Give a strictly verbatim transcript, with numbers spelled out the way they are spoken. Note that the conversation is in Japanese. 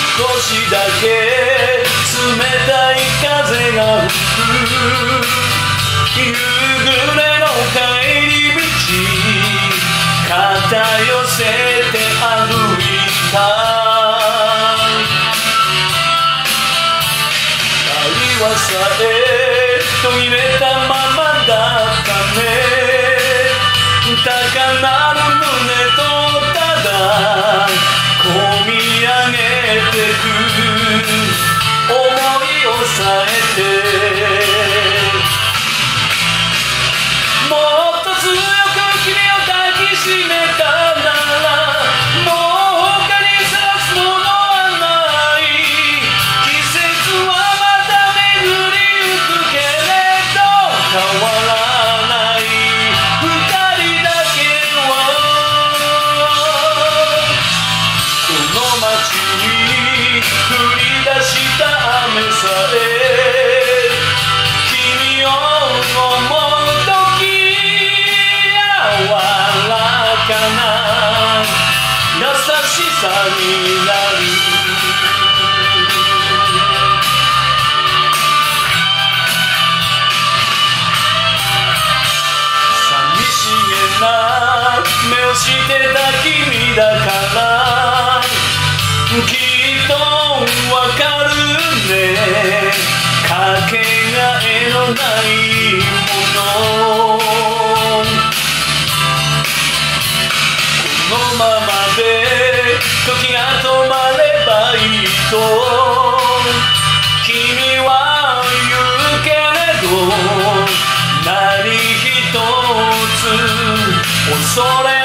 少しだけ冷たい風が吹く夕暮れの帰り道肩寄せて歩いた会話さえ途切れたままだったね高鳴る胸とただ込み上げてく想いを抑えてもっと強く君を抱きしめたならもう他に探すものはない季節はまた巡りゆくけれど変わらない二人だけはこの街に降り出した雨さえ君を思う時柔らかな優しさになる寂しげな目をしてた君だからきっとわかるねかけがえのないものこのままで時が止まればいいと君は言うけれど何一つ恐れ